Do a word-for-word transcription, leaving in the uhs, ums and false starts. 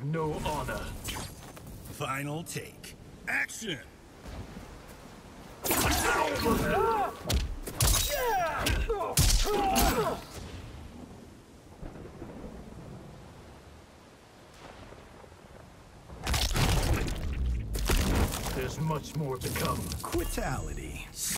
no honor. Final take. Action! There's much more to come. Quitality.